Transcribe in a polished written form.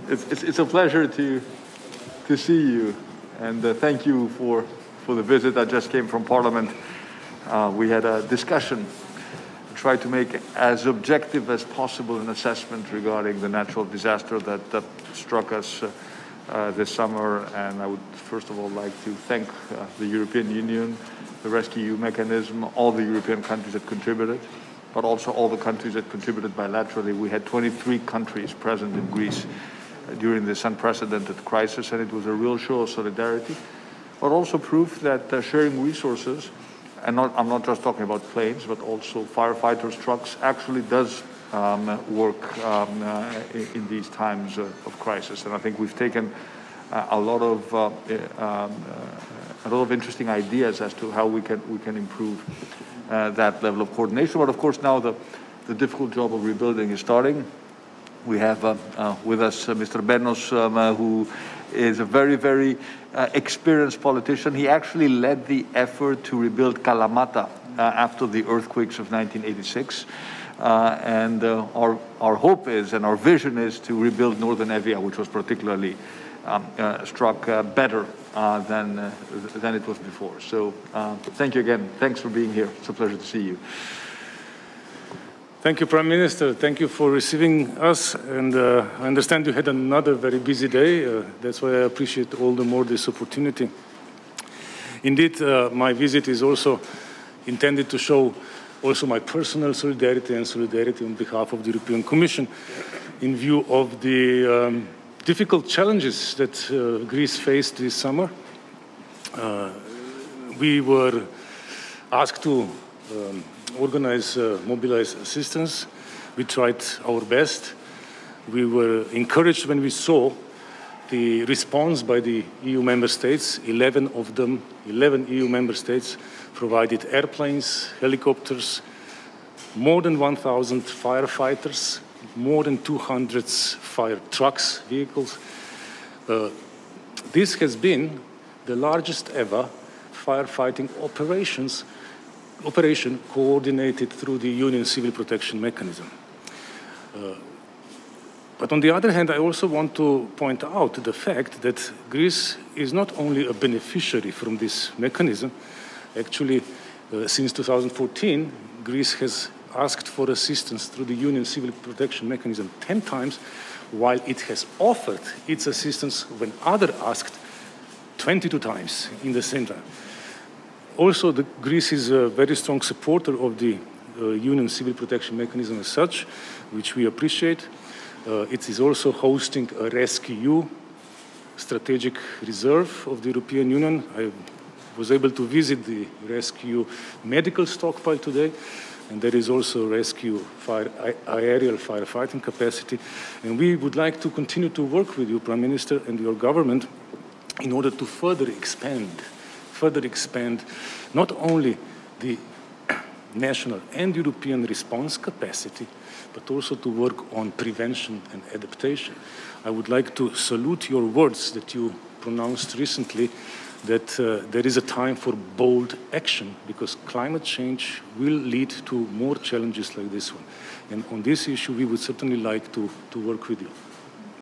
It's a pleasure to see you, and thank you for the visit. I just came from Parliament. We had a discussion, try to make as objective as possible an assessment regarding the natural disaster that struck us this summer. And I would first of all like to thank the European Union, the rescue mechanism, all the European countries that contributed, but also all the countries that contributed bilaterally. We had 23 countries present in Greece during this unprecedented crisis, and it was a real show of solidarity, but also proof that sharing resources, and I'm not just talking about planes, but also firefighters, trucks, actually does work in these times of crisis. And I think we've taken a lot of interesting ideas as to how we can improve that level of coordination. But of course, now the difficult job of rebuilding is starting. We have with us Mr. Benos, who is a very, very experienced politician. He actually led the effort to rebuild Kalamata after the earthquakes of 1986. And our hope is, and our vision is, to rebuild Northern Evia, which was particularly struck better than it was before. So thank you again. Thanks for being here. It's a pleasure to see you. Thank you, Prime Minister. Thank you for receiving us. And I understand you had another very busy day. That's why I appreciate all the more this opportunity. Indeed, my visit is also intended to show also my personal solidarity and solidarity on behalf of the European Commission in view of the difficult challenges that Greece faced this summer. We were asked to mobilize assistance. We tried our best. We were encouraged when we saw the response by the EU member states. 11 EU member states provided airplanes, helicopters, more than 1,000 firefighters, more than 200 fire trucks, vehicles. This has been the largest ever firefighting operation coordinated through the Union Civil Protection Mechanism. But on the other hand, I also want to point out the fact that Greece is not only a beneficiary from this mechanism. Actually, since 2014, Greece has asked for assistance through the Union Civil Protection Mechanism 10 times, while it has offered its assistance when others asked 22 times in the same time. Also, Greece is a very strong supporter of the Union Civil Protection Mechanism as such, which we appreciate. It is also hosting a rescue strategic reserve of the European Union. I was able to visit the rescue medical stockpile today, and there is also rescue aerial firefighting capacity. And we would like to continue to work with you, Prime Minister, and your government in order to further expand not only the national and European response capacity, but also to work on prevention and adaptation. I would like to salute your words that you pronounced recently, that there is a time for bold action, because climate change will lead to more challenges like this one. And on this issue, we would certainly like to work with you.